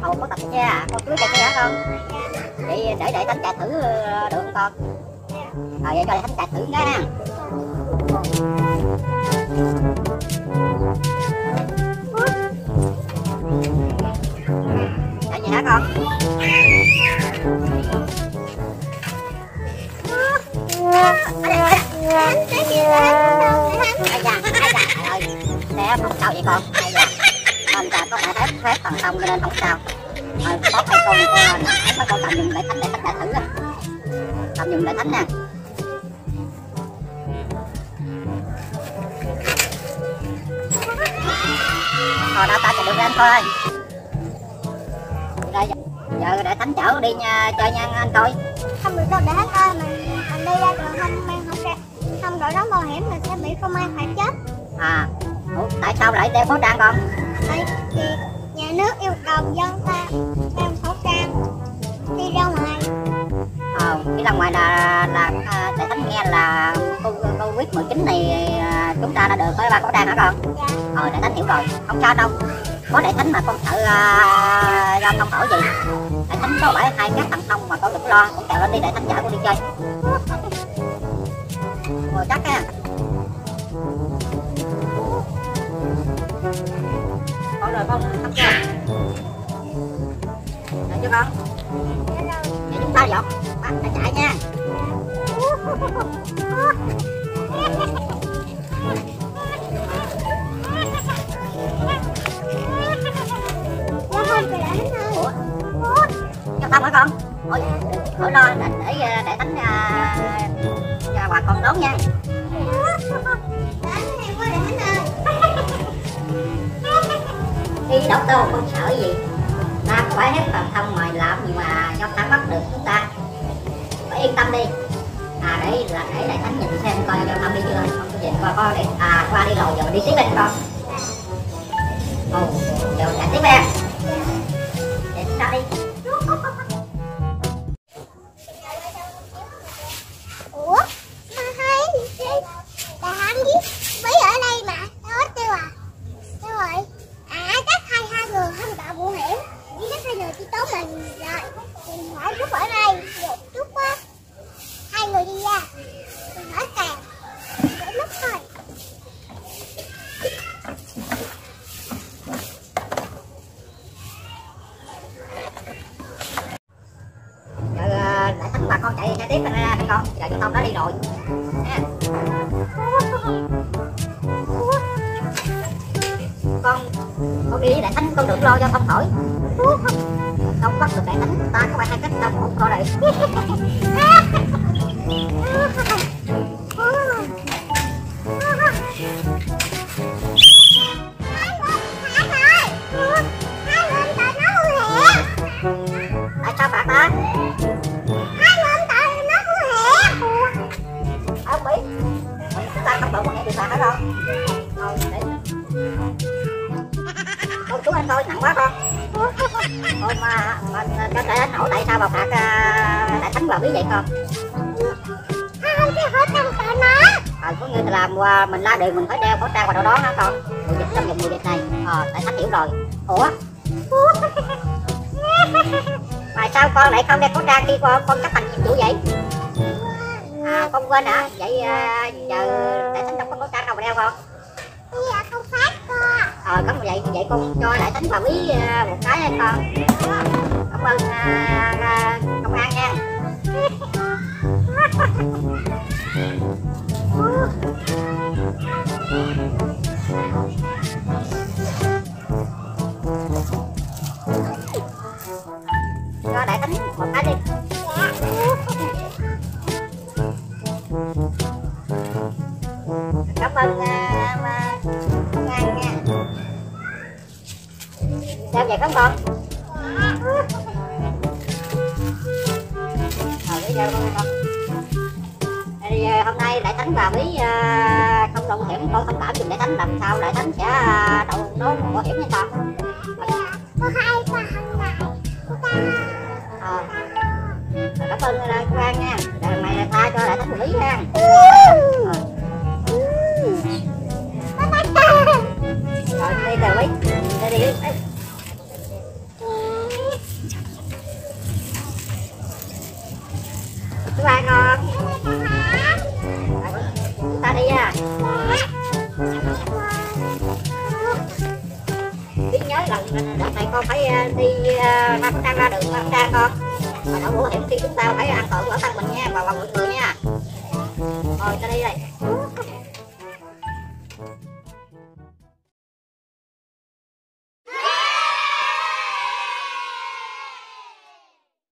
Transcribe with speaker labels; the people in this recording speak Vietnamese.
Speaker 1: Ồ, có tập nha, con cưới chạy xe hả con? Vậy để Thánh chạy thử được không con? Vậy cho Thánh chạy thử cái nha. Chạy gì hả con? Xe không sao vậy con? Con có thể thép phần thông cho nên không sao. Có hai con mấy con tạm dùng để Thánh chạy thử á. Tạm dùng để Thánh nha. Thôi đã ta chạy được anh thôi. Đây, giờ để Thánh chở đi nha, chơi nha anh coi.
Speaker 2: Không được đâu để Thánh ơi, mình đi ra đường không đội nón bảo hiểm mình sẽ bị công an phạt chết.
Speaker 1: À, ủa, tại sao lại đeo khẩu trang con?
Speaker 2: Tại vì nhà nước yêu cầu dân ta đeo khẩu trang đi ra ngoài.
Speaker 1: Đi ra ngoài là để Thánh nghe là Covid-19 này chúng ta đã được có 3 khẩu trang hả con?
Speaker 2: Dạ.
Speaker 1: Để Thánh hiểu rồi, không sao đâu. Có để Thánh mà con sợ giao thông hỏi gì. Để Thánh có phải hai các thằng thông mà con đừng lo, con kẹo lên đi để Thánh chở con đi chơi. Ngồi chắc á. Con rồi con thắp chưa? Được chưa con? Vậy chúng ta dọn, ta chạy nha. Ủa? Giao thông hả con? Ôi, khỏi lo, để Thánh quà con đón nha. Đi đổ tô con sợ gì? Ta không phải hết phần thông mời làm gì mà cho ta bắt được chúng ta. Phải yên tâm đi. Để Thánh nhìn xem coi giao thông đi chưa. Không có gì coi con đi. Qua đi rồi giờ mình đi tiếp lên con. Ồ, giờ chạy tiếp em. Chạy ra đi.
Speaker 2: Ủa? Mà thấy bà Hằng với Bí ở đây mà đâu hết tiêu à? Đâu rồi? Chắc hai người không tạo vụ hiểm. Chỉ chắc hai người chỉ tốn mình rồi. Mình phải Trúc ở đây. Trúc á. Hai người đi ra. Mình hỏi càng. Để mất thôi.
Speaker 1: Giờ để Thánh bà con chạy tiếp ra con. Giờ giao thông đã đi rồi. Nha. Con đi để Thánh con đừng lo giao thông hỏi. Không bắt được để Thánh ta có phải hai cách đâu một coi đây. Tại sao phạt ta? Không biết. Chúng ta không đội mũ bị phạt hả con? Con xuống anh thôi, nặng quá con. Thôi mà cho Đại Thánh hỏi tại sao mà phạt Đại Thánh vào Bí vậy con?
Speaker 2: Không cái khẩu trang tại nó.
Speaker 1: Có nghĩa là làm mình ra đường mình phải đeo khẩu trang vào đâu đó hả con? Mùa dịch trong mùa dịch này. Đại Thánh hiểu rồi. Ủa? Mà sao con lại không đeo khẩu trang khi con chấp hành nhiệm vụ vậy? Con quên hả? Vậy giờ Đại Thánh đâu có khẩu trang đâu mà đeo con?
Speaker 2: Dạ không phát con.
Speaker 1: Cảm vậy con cho Đại Thánh vào Bí một cái nha con. Cảm ơn công an nha. Cho Đại Thánh một cái đi. Cảm ơn công an nha. Sao vậy các con? Bây giờ con. Thì hôm nay Đại Thánh và Bí không đội bảo hiểm, con thông cảm giùm Đại Thánh làm sao Đại Thánh sẽ đội nón bảo hiểm nha con.
Speaker 2: Có hai con này.
Speaker 1: Cảm ơn công an nha. Lần này là tha cho Đại Thánh Bí nha. Rồi đi từ Bí. Đi. đi nha. Biết nhớ lần đợt này con phải đi ra Trang ra đường Trang con. Mà đậu bảo hiểm khi chúng ta phải an toàn của thân mình nha, và mọi người nha. Thôi ta đi đây.